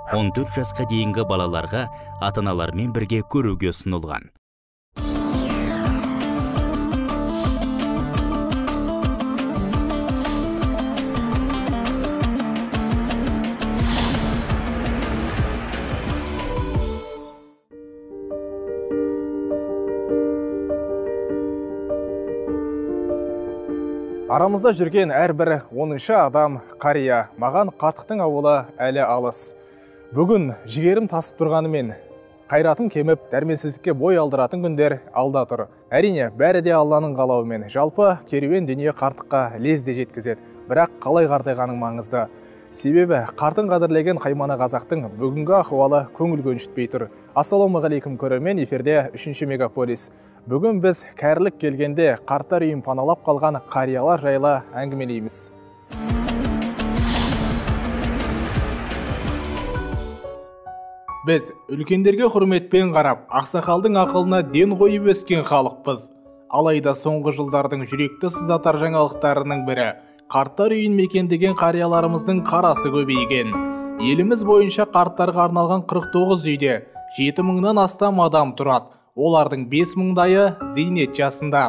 14 жасқа дейінгі балаларға ата-аналармен бірге көруге ұсынылған. Арамызда жүрген әрбір 10-шы адам қария. Маған қарттықтың ауылы әлі алыс. Бүгін жігерім тасып тұрғанымен, қайратым кеміп, дәрменсіздікке бой алдыратын күндер алда тұр. Әрине, бәрі де Алланың қалауымен. Жалпы керуен дүние қарттыққа лезде жеткізеді. Бірақ қалай қартайғаның маңызды. Себебі қартын қадірлеген қаймана қазақтың бүгінгі ахуалы көңіл көншітпей тұр. Ассалаумағалейкум көрермен, эфирде 3-ші мегаполис. Бүгін біз кәрілік келгенде қарттар үйін паналап қалған қариялар жайлы әңгімелейміз. Біз үлкендерге құрметпен қарап, ақсақалдың ақылына ден қойып өскен халықпыз. Алайда соңғы жылдардың жүректі сыздатар жаңалықтарының бірі қарттар үйін мекендеген қарияларымыздың қарасы көбейген. Еліміз бойынша қарттарға арналған 49 үйде 7 мыңнан астам адам тұрады. Олардың 5 мыңдайы зейнет жасында.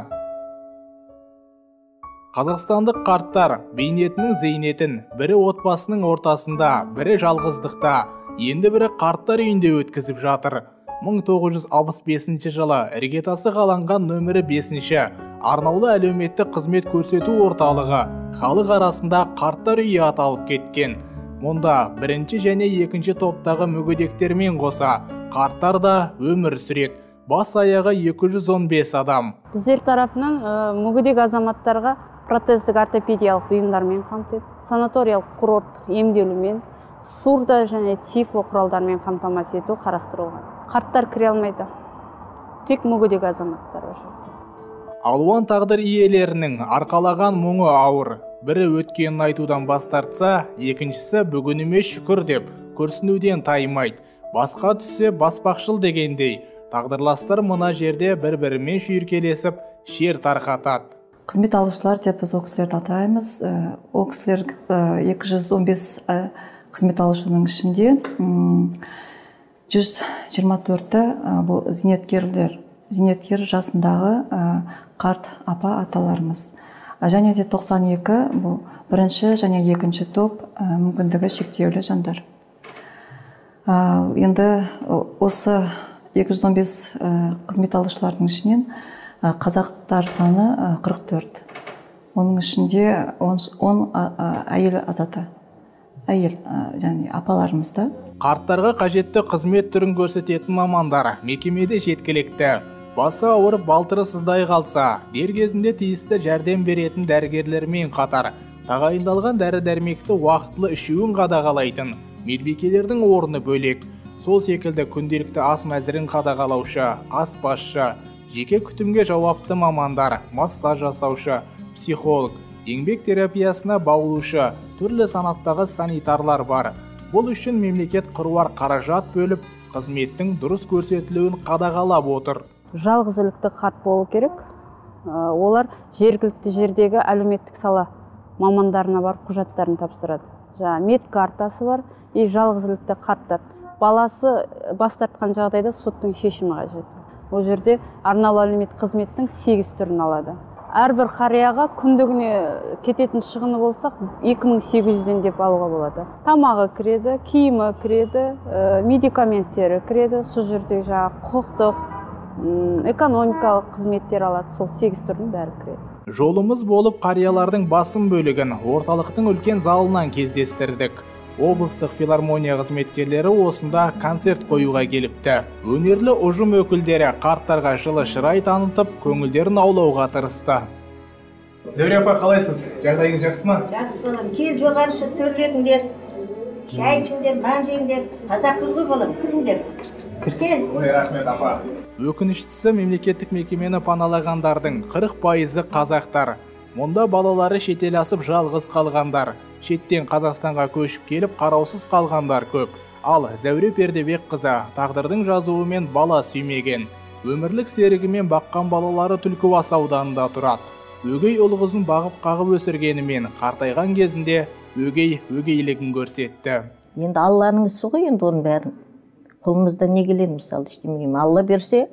Қазақстандық қарттар бейнетінің зейнетін бірі отбасының ортасында, бірі жалғыздықта, енді бірі қарттар үйінде өткізіп жатыр. 1965 жылы іргетасы қаланған нөмірі 5-ші арнаулы әлеуметтік қызмет көрсету орталығы халық арасында қарттар үйі аталып кеткен. Мұнда бірінші және екінші топтағы мүгедектермен қоса қарттар да өмір сүреді. Бас аяғы 215 адам. Біздер тарапынан мүгедек азаматтарға протездік ортопедиялық бұйымдармен қамтеді, санаториялық курорттық емделумен, сурда және тифло құралдармен қамтамасыз ету қарастырылған. Қарттар кіре алмайды, тек мүгедек азаматтар жүрді. Алуан тағдыр иелерінің арқалаған мұңы ауыр. Бірі өткенін айтудан бас тартса, екіншісі бүгініме шүкір деп көрсінуден таймайды. Басқа түссе баспақшыл дегендей, тағдырластар мына жерде бір-бірімен шүйіркелесіп, шер тарқатады. Қызмет алушылар деп біз ол кісілерді атаймыз. Ол кісілер 215 қызмет алушының ішінде 124-ті бұл зейнеткер жасындағы қарт апа аталарымыз. Және де 92 бұл бірінші және екінші топ мүмкіндігі шектеулі жандар. Енді осы 215 қызмет алушылардың ішінен қазақтар саны 44. Оның ішінде 10 әйел азаты. Әйел және апаларымызда. Қарттарға қажетті қызмет түрін көрсететін мамандар мекемеде жеткілікті. Басы ауырып балтыры сыздай қалса, дер кезінде тиісті жәрдем беретін дәрігерлермен қатар тағайындалған дәрі-дәрмекті уақытлы ішуін қадағалайтын медбикелердің орны бөлек. Сол секілді күнделікті ас мәзірін қадағалаушы, аспазшы, жеке күтімге жауапты мамандар, массаж жасаушы, психолог, еңбек терапиясына баулушы, түрлі санаттағы санитарлар бар. Бұл үшін мемлекет қыруар қаражат бөліп, қызметтің дұрыс көрсетілуін қадағалап отыр. Жалғызілікті қарт болу керек. Олар жергілікті жердегі әлеуметтік сала мамандарына бар құжаттарын тапсырады. Медкартасы бар, жалғызілікті қарттар. Баласы бас тартқан жағдайда соттың шешімі қажет. Ол жерде арнаулы әлеуметтік қызметтің 8 түрін алады. Әрбір қарияға күндігіне кететін шығыны болсақ 2800-ден деп алуға болады. Тамағы кіреді, киімі кіреді, медикаменттері кіреді, сол жерде құқықтық, экономикалық қызметтер алады, сол 8 түрдің бәрі кіреді. Жолымыз болып қариялардың басым бөлігін орталықтың үлкен залынан кездестірдік. Облыстық филармония қызметкерлері осында концерт қоюға келіпті. Өнерлі ұжым өкілдері қарттарға жылы шырай танытып, көңілдерін аулауға тырысты. Зәуре апа, қалайсыз? Жағдайыңыз жақсы ма? Жақсы, кел жоғары шық төрлетіңдер, шай ішіңдер, нан жеңдер, қазақыз ғой болам, кіріңдер. Кел. Рахмет апа. Өкініштісі мемлекеттік мекемені паналағандардың 40% қазақтар. Мұнда балалары шетел асып жалғыз қалғандар. Шеттен Қазақстанға көшіп келіп қараусыз қалғандар көп. Ал Зәуре Пердебек қызы тағдырдың жазуымен бала сүймеген. Өмірлік серігімен баққан балалары Түлкібас ауданында тұрады. Өгей ұл қызын бағып қағып өсіргенімен қартайған кезінде өгейлігін көрсетті. Енді Алланың ісі ғой, енді оның бәрін. Қолымызда не келеді, мысалы, ештемеген. Алла берсе,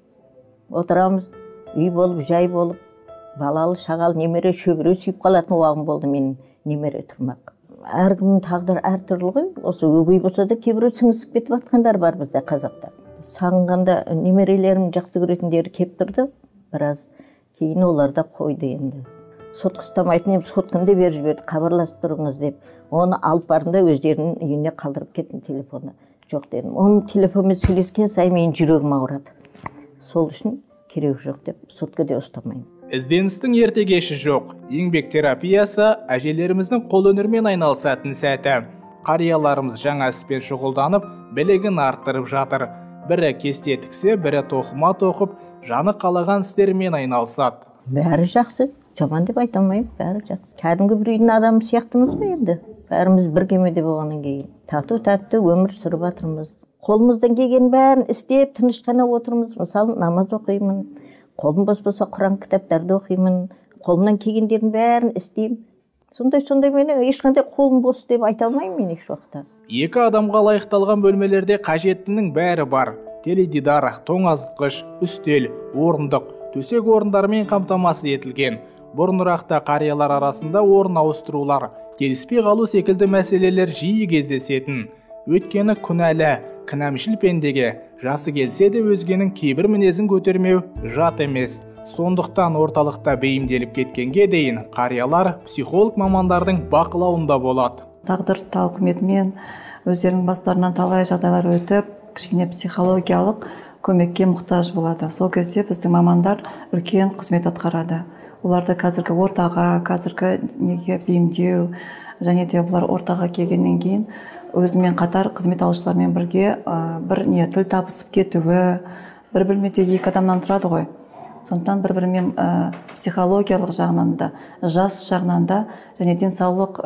отырамыз, үй болып, жай болып, балалы, шағалы, немере, шөбере сүйіп қалатын уағым болды менің немере тұрмақ. Әркімнің тағдыры әртүрлі ғой. Осы өгей болса да кейбіреу сіңісіп кетіп жатқандар бар бізде қазақта. Сағынғанда немерелерім жақсы көретіндері кеп тұрды, біраз. Кейін олар да қойды енді. Сотқа ұстамайтын ем, сотканы беріп жіберді, хабарласып тұрыңыз деп. Оны алып бардым да өздерінің үйіне қалдырып кеттім телефонды. Жоқ дедім. Оның телефонмен сөйлескен сайын менің жүрегім ауырады. Сол үшін керек жоқ деп соткада ұстамаймын. Ізденістің ерте кеші жоқ. Еңбек терапиясы әжелеріміздің қолөнермен айналысатын сәті. Қарияларымыз жаңа іспен шұғылданып, білігін арттырып жатыр. Бірі кесте тіксе, бірі тоқыма тоқып, жаны қалаған істермен айналысады. Бәрі жақсы, жаман деп айта алмаймын, бәрі жақсы. Кәдімгі бір үйдің адамы сияқтымыз ғой енді. Бәріміз бір кемеде болғаннан кейін. Тату-тәтті өмір сүріп жатырмыз. Қолымыздан келген бәрін істеп, тыныш қана отырмыз. Мысалы, намаз оқимын, қолым бос болса Құран кітаптарды оқимын, қолымнан келгендердің бәрін істеймін. Сондай мені ешқандай қолым бос деп айта алмаймын мен еш уақытта. Екі адамға лайықталған бөлмелерде қажеттінің бәрі бар. Теледидар, тоңазытқыш, үстел, орындық, төсек орындарымен қамтамасыз етілген. Бұрынырақта қариялар арасында орын ауыстырулар, келіспей қалу секілді мәселелер жиі кездесетін. Өйткені күнәлі, кінәмшіл пендеге жасы келсе де өзгенің кейбір мінезін көтермеу жат емес. Сондықтан орталықта бейімделіп кеткенге дейін қариялар психолог мамандардың бақылауында болады. Тағдыр тауқыметімен өздерінің бастарынан талай жағдайлар өтіп, кішкене психологиялық көмекке мұқтаж болады. Сол кезде біздің мамандар үлкен қызмет атқарады. Оларды қазіргі ортаға, қазіргі неге бейімдеу, және де бұлар ортаға келгеннен кейін өзімен қатар қызмет алушылармен бірге бір тіл табысып кетуі, бір бөлмеде екі адамнан тұрады ғой. Сондықтан бір-бірімен психологиялық жағынан да, жас жағынан да, және денсаулық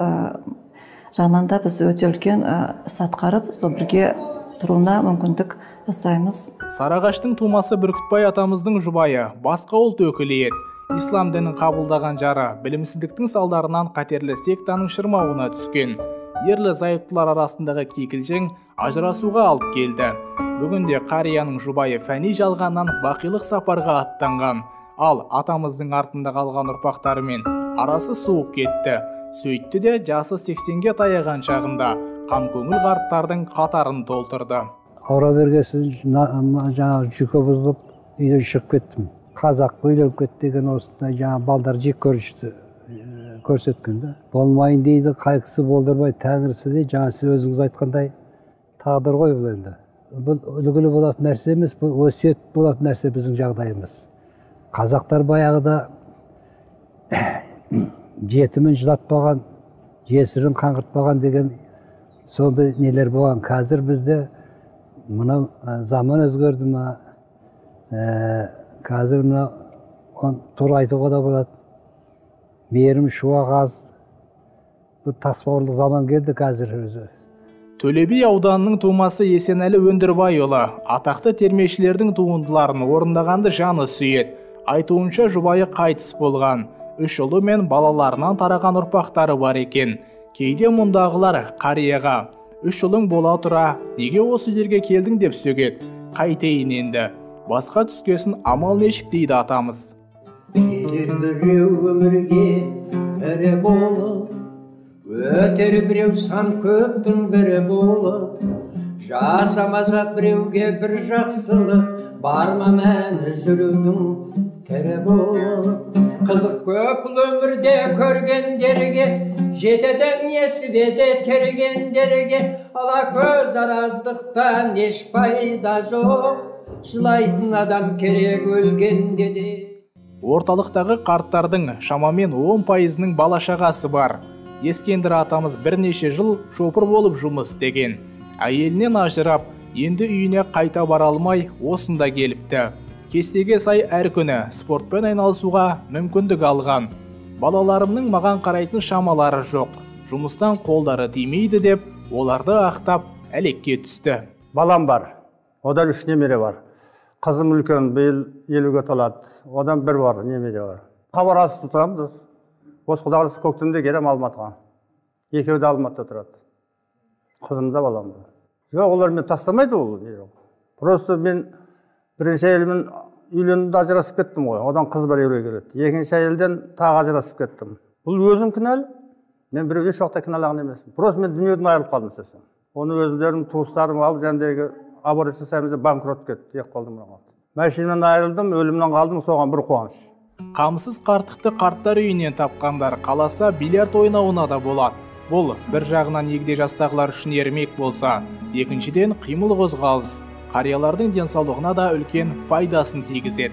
жағынан да біз өте үлкен іс атқарып, сол бірге тұруына мүмкіндік жасаймыз. Сарыағаштың тумасы Бүркітбай атамыздың жұбайы басқа ұлт өкілі еді. Ислам дінін қабылдаған жары білімсіздіктің салдарынан қатерлі сектаның шырмауына түскен. Ерлі зайыптылар арасындағы кикілжің ажырасуға алып келді. Бүгінде қарияның жұбайы фәни жалғаннан бақилық сапарға аттанған. Ал атамыздың артында қалған ұрпақтарымен арасы суып кетті. Сөйтті де жасы 80-ге таяған шағында қамкөңіл қарттардың қатарын толтырды. Аура бергесін жаңағы жүкі бұзылып, үйден шығып кеттім. Қазақ үйленіп кетті деген осындай жаңа балдар жек көрсеткенде. Болмайын дейді, қайғысы болдырмай, тәңірісі дейді, жаңа сіз өзіңіз айтқандай тағдыр ғой бұл енді. Бұл үлгілі болатын нәрсе емес, бұл өсиет болатын нәрсе біздің жағдайымыз. Қазақтар баяғыда жетімін жылатпаған, жесірін қаңғыртпаған деген сондай нелер болған. Қазір бізде мына заман өзгерді ма, қазір мына тура айтуға да болады. Мейірім шуақ аз, бір тасбауырлық заман келді қазір өзі. Төле Би ауданының тумасы Есенәлі Өндірбайұлы атақты термешілердің туындыларын орындағанды жаны сүйеді. Айтуынша жұбайы қайтыс болған. 3 ұлы мен балаларынан тараған ұрпақтары бар екен. Кейде мұндағылар қарияға: "3 ұлың бола тұра, неге осы жерге келдің?" деп сөгеді. Қайтейін енді. Басқа түскесін амал нешік дейді атамыз. Келер біреу өмірге бірі болып, өтер біреу сан көптің бірі болып, жасамасақ біреуге бір жақсылық, бар ма мәні жүрудің тірі болып. Қызық көп бұл өмірде көргендерге, жетеді несібеде тергендерге, ала көз араздықтан еш пайда жоқ, жылайтын адам керек өлгенде де. Орталықтағы қарттардың шамамен 10%-ның бала-шағасы бар. Ескендір атамыз бірнеше жыл шопыр болып жұмыс істеген. Әйелінен ажырап, енді үйіне қайта бара алмай осында келіпті. Кестеге сай әр күні спортпен айналысуға мүмкіндік алған. Балаларымның маған қарайтын шамалары жоқ, жұмыстан қолдары тимейді деп, оларды ақтап әлекке түсті. Балам бар, одан 3 немере бар. Қызым үлкен, биыл 50-ге толады. Одан бір бар, немере бар. Хабарласып тұрамыз. Осы құдағысы көктемде келем Алматыға. Екеуі де Алматыда тұрады. қызым да балам да. Жоқ, олар мен тастамайды ол. Просто мен бірінші әйелмен үйленіп ажырасып кеттім ғой. Одан қыз бар үйге келеді. Екінші әйелден тағы ажырасып кеттім. Бұл өзім кінәлі. Мен біреу еш уақытта кінәлаған емеспін. Просто мен дүниеден айырылып қалдым сөзсем. Оны өздерім, туыстарым алып, жәндегі аборт жасаймыз деп банкрот кетті. Ек қолдым қалды. Машинадан айырылдым, өлімнен қалдым, соған бір қуаныш. Қамсыз қарттықты қарттар үйінен тапқандар қаласа бильярд ойнауына да болады. Бұл бір жағынан егде жастағылар үшін ермек болса, екіншіден қимыл қозғалыс қариялардың денсаулығына да үлкен пайдасын тигізеді.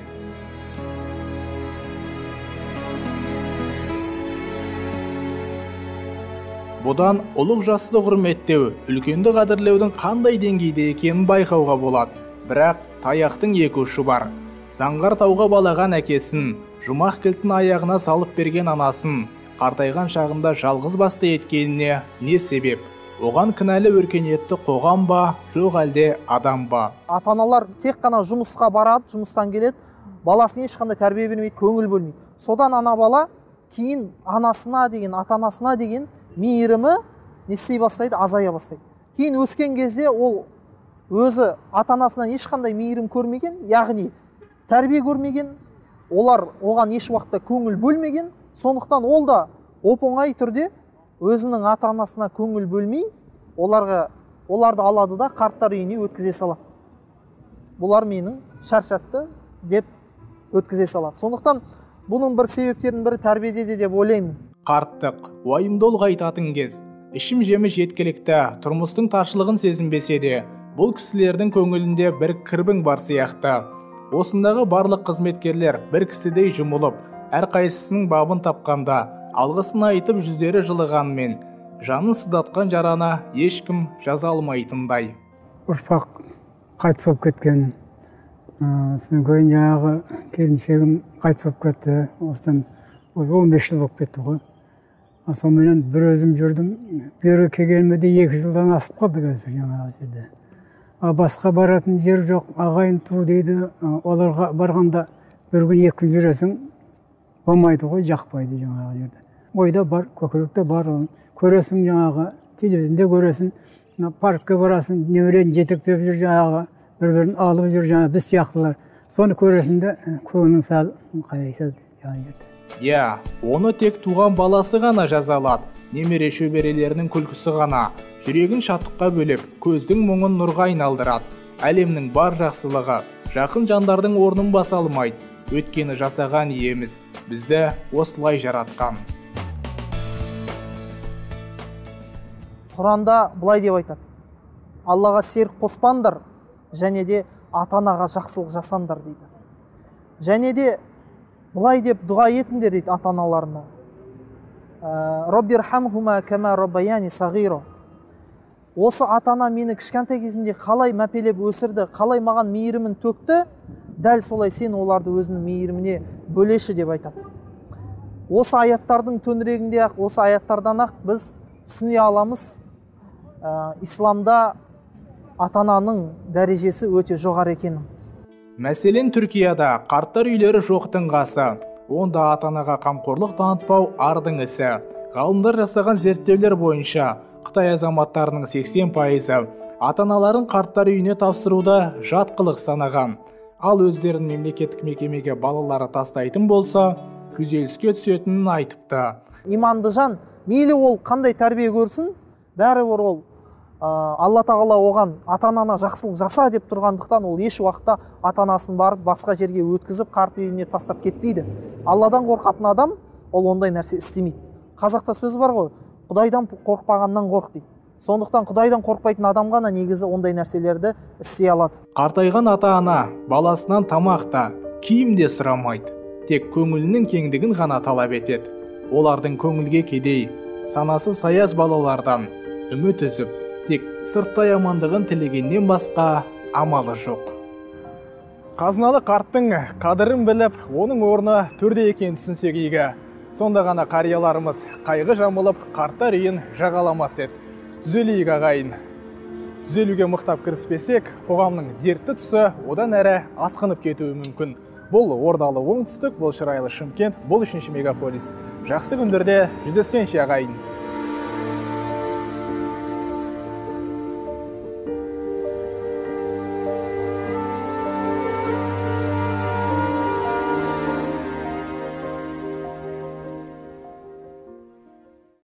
Бұдан ұлық жасты құрметтеу, үлкенді қадірлеудің қандай деңгейде екенін байқауға болады. Бірақ таяқтың екі ұшы бар. Заңғар тауға балаған әкесін, жұмақ кілтін аяғына салып берген анасын, қартайған шағында жалғыз басты еткеніне не себеп? Оған кінәлі өркениетті қоғам ба, жоқ әлде адам ба? Ата-аналар тек қана жұмысқа барады, жұмыстан келеді, баласына ешқандай тәрбие бермейді, көңіл бөлмейді. Содан ана бала кейін анасына деген, ата-анасына деген мейірімі не істей бастайды, азая бастайды. Кейін өскен кезде ол өзі ата-анасынан ешқандай мейірім көрмеген, яғни тәрбие көрмеген, олар оған еш уақытта көңіл бөлмеген, сондықтан ол да оп-оңай түрде өзінің ата-анасына көңіл бөлмей, оларды алады да қарттар үйіне өткізе салады. Бұлар менің шаршатты деп өткізе салады. Сондықтан бұның бір себептерінің бірі тәрбиеде деп ойлаймын. Қарттық, уайымды ұлғайтатын кез. Ішім жемі жеткілікті, тұрмыстың таршылығын сезінбесе де, бұл кісілердің көңілінде бір кірбің бар сияқты. Осындағы барлық қызметкерлер бір кісідей жұмылып, әрқайсысының бабын тапқанда, алғысын айтып жүздері жылығанмен, жанын сыздатқан жарана ешкім жаза алмайтындай. Ұрпақ қайтыс болып кеткен, содан кейін жаңағы келіншегім қайтыс болып кетті, осыдан 15 жыл болып кетті ғой. Сонымен бір өзім жүрдім, бері келгеніме де 2 жылдан асып қалды қазір жаңағы жерде. Басқа баратын жер жоқ, ағайын ту дейді, оларға барғанда бір күн 2 күн жүресің, болмайды ғой, жақпайды жаңағы жерде. Ойда бар, көкіректе бар, көресің жаңағы, телевизионда көресің, паркке барасың, немерені жетектеп жүр жаңағы, бір-бірін алып жүр жаңағы, біз сияқтылар. Соны көресің де, көңілің сәл қайрайсыз жаңағы жерде. Я, оны тек туған баласы ғана жазалады, немере шөберелерінің күлкісі ғана, жүрегін шаттыққа бөлеп, көздің мұңын нұрға айналдырады. Әлемнің бар жақсылығы, жақын жандардың орнын баса алмайды, өткені жасаған иеміз, бізді осылай жаратқан. Құранда былай деп айтады: Аллаға серік қоспаңдар, және де ата-анаға жақсылық жасаңдар дейді. Және де былай деп дұға етіңдер дейді ата-аналарына. Роббирхамхума кама роббаяни сағиро. Осы ата-ана мені кішкентай кезінде қалай мәпелеп өсірді, қалай маған мейірімін төкті, дәл солай сен оларды өзінің мейіріміне бөлеші деп айтады. Осы аяттардың төңірегінде ақ, осы аяттардан ақ біз түсіне аламыз, исламда ата-ананың дәрежесі өте жоғары екенін. Мәселен, Түркияда қарттар үйлері жоқтың қасы, онда ата-анаға қамқорлық танытпау ардың ісі. Ғалымдар жасаған зерттеулер бойынша Қытай азаматтарының 80% ата-аналарын қарттар үйіне тапсыруда жат қылық санаған. Ал өздерін мемлекеттік мекемеге балалары тастайтын болса, күйзеліске түсетінін айтыпты. Иманды жан, мейлі ол қандай тәрбие көрсін, бәрібір ол Алла тағала оған ата-анана жақсылық жаса деп тұрғандықтан ол еш уақытта ата-анасын барып басқа жерге өткізіп қарт үйіне тастап кетпейді. Алладан қорқатын адам ол ондай нәрсе істемейді. Қазақта сөз бар ғой, Құдайдан қорықпағаннан қорқ дейді. Сондықтан Құдайдан қорықпайтын адам ғана негізі ондай нәрселерді істей алады. Қартайған ата-ана баласынан тамақта, киім де сұрамайды. Тек көңілінің кеңдігін ғана талап етеді. Олардың көңілге кедей, санасы саяз балалардан үміт үзіп, тек сырттай амандығын тілегеннен басқа амалы жоқ. Қазыналы қарттың қадірін біліп, оның орны төрде екенін түсінсек игі. Сонда ғана қарияларымыз қайғы жамылып, қарттар үйін жағаламас еді. Түзелейік ағайын. Түзелуге мықтап кіріспесек, қоғамның дертті тұсы одан әрі асқынып кетуі мүмкін. Бұл Ордалы оңтүстік, бұл Шырайлы Шымкент, бұл 3-ші мегаполис. Жақсы күндерде жүздескенше ағайын.